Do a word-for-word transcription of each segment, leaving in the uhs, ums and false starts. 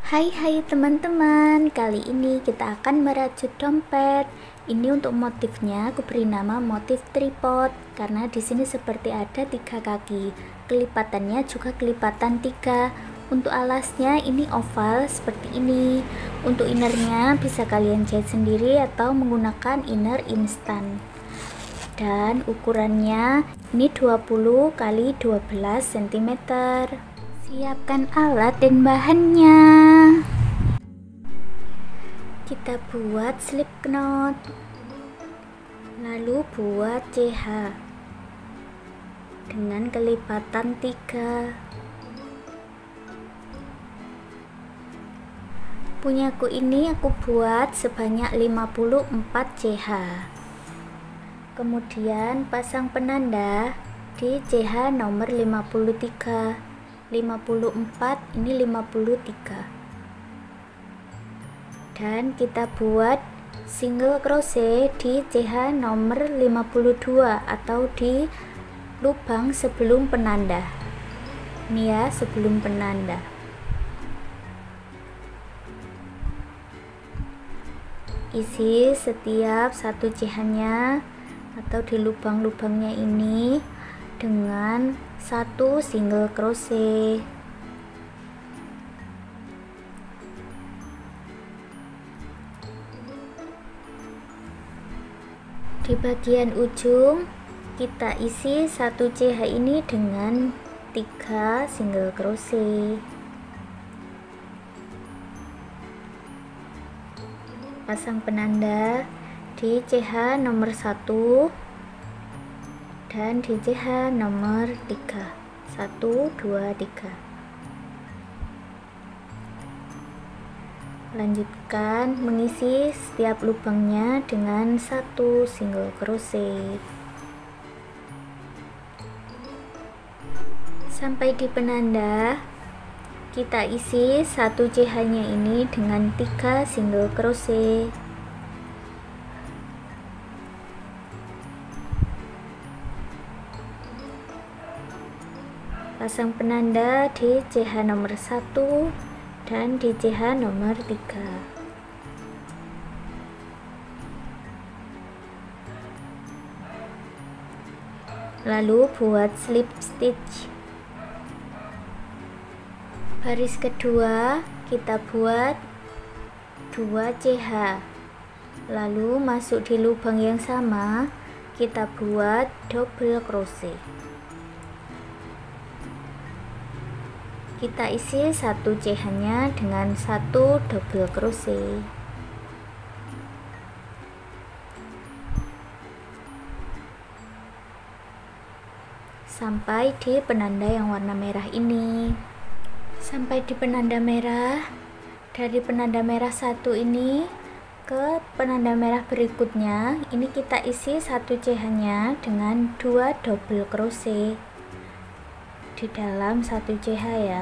Hai hai teman-teman, kali ini kita akan merajut dompet. Ini untuk motifnya aku beri nama motif tripod karena di sini seperti ada tiga kaki. Kelipatannya juga kelipatan tiga. Untuk alasnya ini oval seperti ini. Untuk innernya bisa kalian jahit sendiri atau menggunakan inner instan. Dan ukurannya ini dua puluh kali dua belas sentimeter. Siapkan alat dan bahannya. Kita buat slip knot, lalu buat C H dengan kelipatan tiga. Punyaku ini aku buat sebanyak lima puluh empat C H. Kemudian pasang penanda di C H nomor lima puluh tiga. lima puluh empat ini lima puluh tiga. Dan kita buat single crochet di C H nomor lima puluh dua atau di lubang sebelum penanda. Ini ya, sebelum penanda. Isi setiap satu C H-nya atau di lubang-lubangnya ini dengan satu single crochet. Di bagian ujung kita isi satu C H ini dengan tiga single crochet. Pasang penanda di C H nomor satu dan di C H nomor tiga. satu dua tiga. Lanjutkan mengisi setiap lubangnya dengan satu single crochet sampai di penanda. Kita isi satu C H nya ini dengan tiga single crochet. Pasang penanda di C H nomor satu dan di C H nomor tiga. Lalu buat slip stitch. Baris kedua kita buat dua C H. Lalu masuk di lubang yang sama, kita buat double crochet. Kita isi satu C H nya dengan satu double crochet. Sampai di penanda yang warna merah ini. Sampai di penanda merah. Dari penanda merah satu ini ke penanda merah berikutnya, ini kita isi satu C H nya dengan dua double crochet di dalam satu C H ya.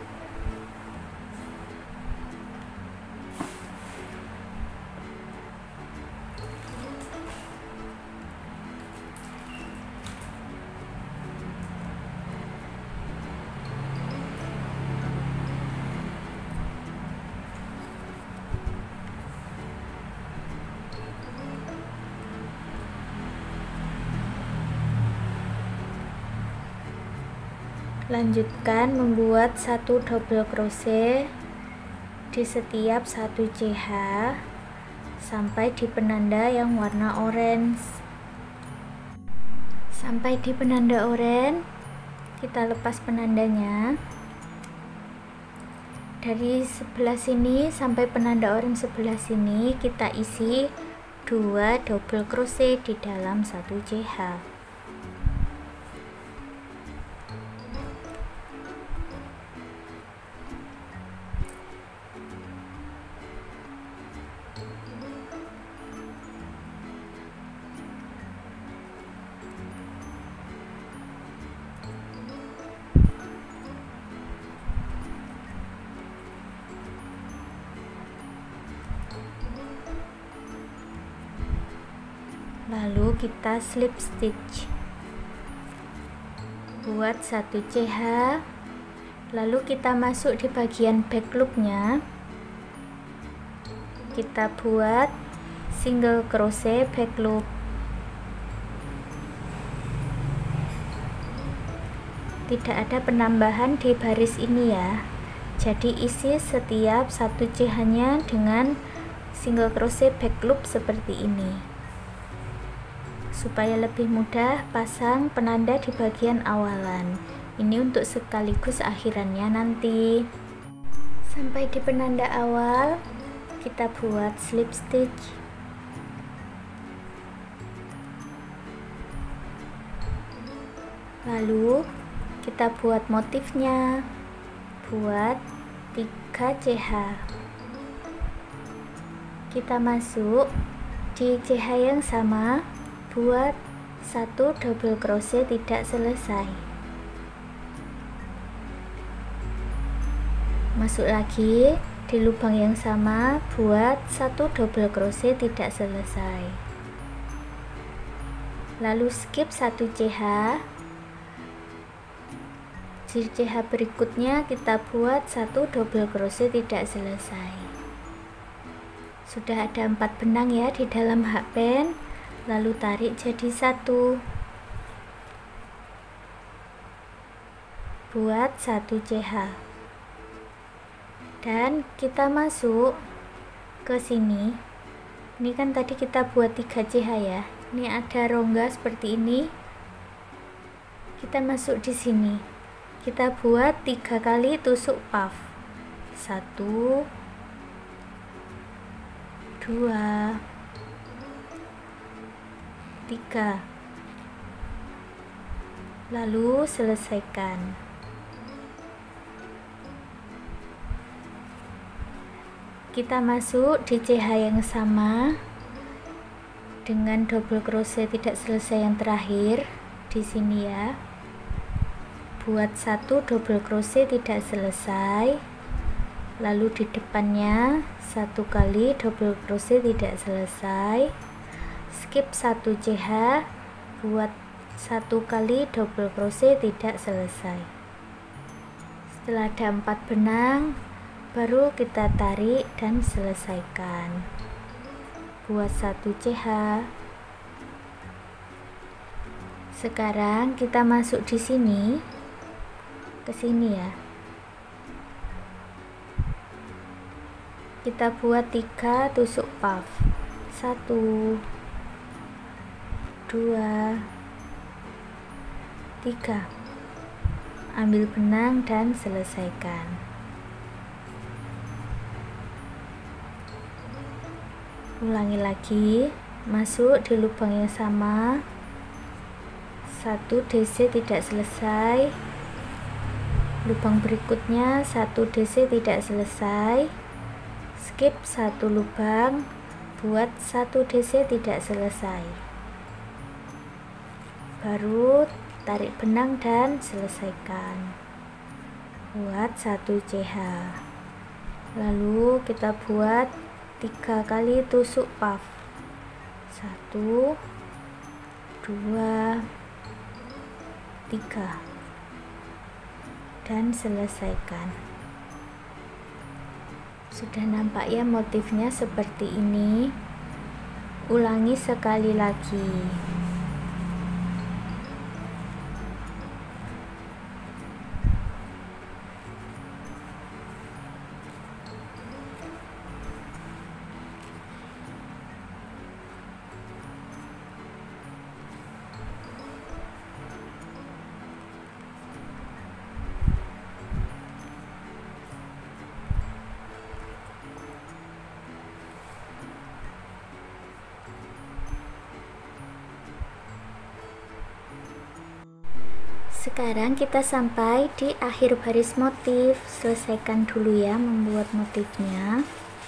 Lanjutkan membuat satu double crochet di setiap satu C H sampai di penanda yang warna orange. Sampai di penanda oranye, kita lepas penandanya. Dari sebelah sini sampai penanda orange sebelah sini kita isi dua double crochet di dalam satu C H. Lalu kita slip stitch. Buat satu C H Lalu kita masuk di bagian back loopnya, kita buat single crochet back loop. Tidak ada penambahan di baris ini ya, jadi isi setiap satu C H nya dengan single crochet back loop seperti ini, supaya lebih mudah pasang penanda di bagian awalan. Ini untuk sekaligus akhirannya nanti. Sampai di penanda awal, kita buat slip stitch. Lalu kita buat motifnya, buat tiga C H. Kita masuk di C H yang sama, buat satu double crochet tidak selesai. Masuk lagi di lubang yang sama, buat satu double crochet tidak selesai. Lalu skip satu C H. Di C H berikutnya kita buat satu double crochet tidak selesai. Sudah ada empat benang ya di dalam hakpen, lalu tarik jadi satu, buat satu C H, dan kita masuk ke sini. Ini kan tadi kita buat tiga C H ya, ini ada rongga seperti ini. Kita masuk di sini, kita buat tiga kali tusuk puff, satu, dua, tiga, lalu selesaikan. Kita masuk di C H yang sama dengan double crochet tidak selesai yang terakhir di sini ya. Buat satu double crochet tidak selesai, lalu di depannya satu kali double crochet tidak selesai, skip satu C H, buat satu kali double crochet tidak selesai. Setelah ada empat benang, baru kita tarik dan selesaikan. Buat satu C H. Sekarang kita masuk di sini, ke sini ya. Kita buat tiga tusuk puff, satu, dua, tiga. Ambil benang dan selesaikan. Ulangi lagi, masuk di lubang yang sama, satu D C tidak selesai, lubang berikutnya satu D C tidak selesai, skip satu lubang, buat satu D C tidak selesai, baru tarik benang dan selesaikan. Buat satu C H, lalu kita buat tiga kali tusuk puff, satu, dua, tiga, dan selesaikan. Sudah nampak ya motifnya seperti ini. Ulangi sekali lagi. Sekarang kita sampai di akhir baris motif. Selesaikan dulu ya membuat motifnya.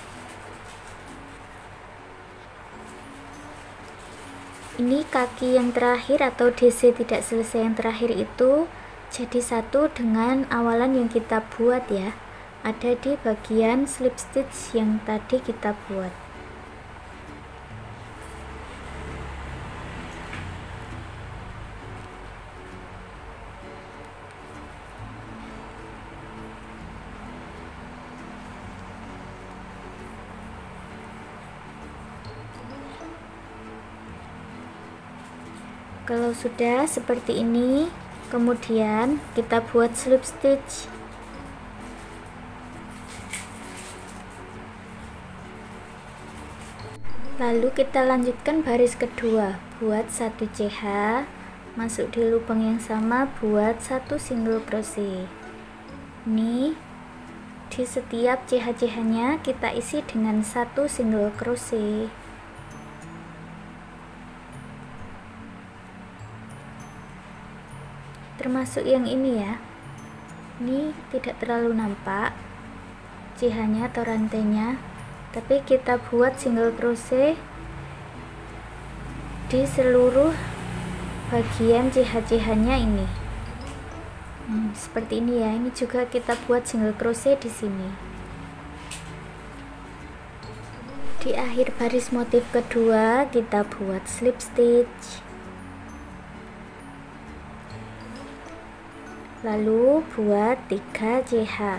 Ini kaki yang terakhir atau D C tidak selesai yang terakhir itu jadi satu dengan awalan yang kita buat ya. Ada di bagian slip stitch yang tadi kita buat. Kalau sudah seperti ini, kemudian kita buat slip stitch. Lalu kita lanjutkan baris kedua, buat satu C H, masuk di lubang yang sama, buat satu single crochet. Ini di setiap C H C H nya kita isi dengan satu single crochet. Termasuk yang ini ya, ini tidak terlalu nampak C H nya atau rantainya, tapi kita buat single crochet di seluruh bagian C H C H nya ini. Hmm, seperti ini ya. Ini juga kita buat single crochet di sini. Di akhir baris motif kedua kita buat slip stitch. Lalu buat tiga C H.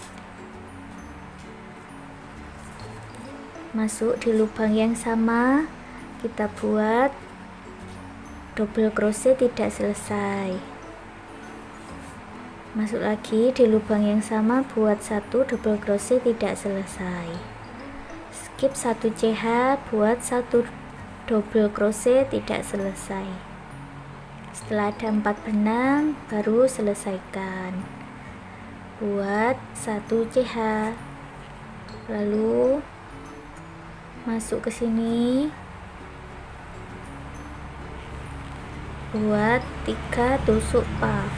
Masuk di lubang yang sama, kita buat double crochet tidak selesai. Masuk lagi di lubang yang sama, buat satu double crochet tidak selesai. Skip satu C H, buat satu double crochet tidak selesai. Setelah ada empat benang, baru selesaikan. Buat satu C H, lalu masuk ke sini, buat tiga tusuk puff.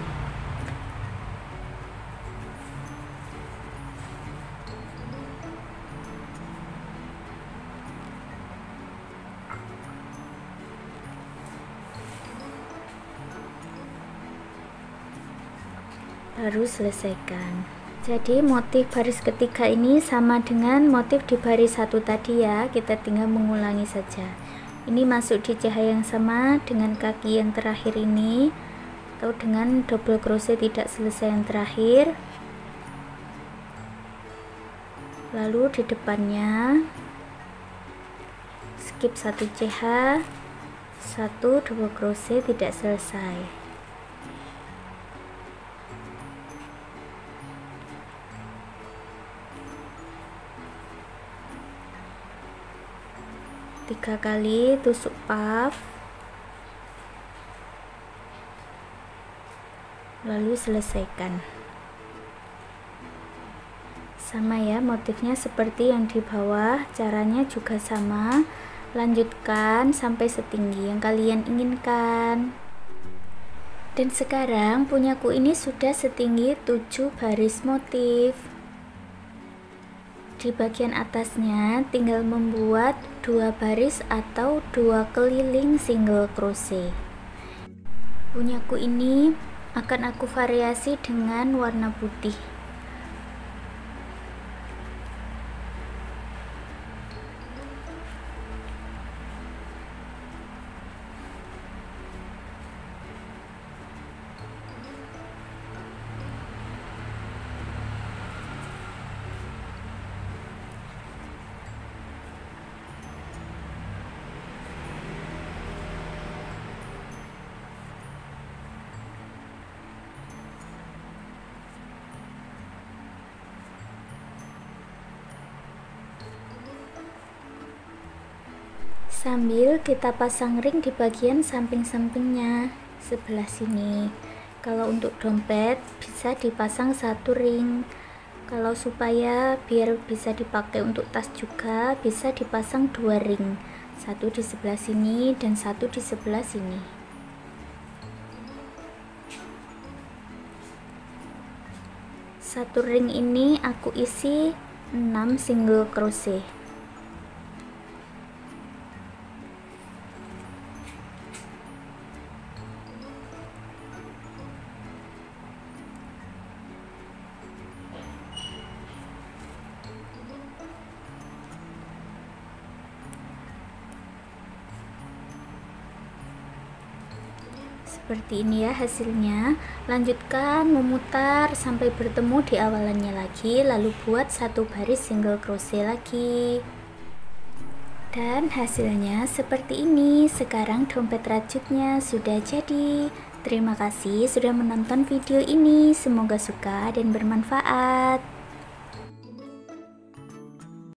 Baru selesaikan. Jadi motif baris ketiga ini sama dengan motif di baris satu tadi ya, kita tinggal mengulangi saja. Ini masuk di C H yang sama dengan kaki yang terakhir ini, atau dengan double crochet tidak selesai yang terakhir. Lalu di depannya skip satu C H, satu double crochet tidak selesai. Tiga kali tusuk puff, lalu selesaikan. Sama ya motifnya seperti yang di bawah, caranya juga sama. Lanjutkan sampai setinggi yang kalian inginkan. Dan sekarang punyaku ini sudah setinggi tujuh baris motif. Di bagian atasnya tinggal membuat dua baris atau dua keliling single crochet. Punyaku ini akan aku variasi dengan warna putih. Sambil kita pasang ring di bagian samping-sampingnya sebelah sini. Kalau untuk dompet bisa dipasang satu ring. Kalau supaya biar bisa dipakai untuk tas juga bisa dipasang dua ring, satu di sebelah sini dan satu di sebelah sini. Satu ring ini aku isi enam single crochet. Seperti ini ya hasilnya. Lanjutkan memutar sampai bertemu di awalannya lagi, lalu buat satu baris single crochet lagi. Dan hasilnya seperti ini. Sekarang dompet rajutnya sudah jadi. Terima kasih sudah menonton video ini. Semoga suka dan bermanfaat.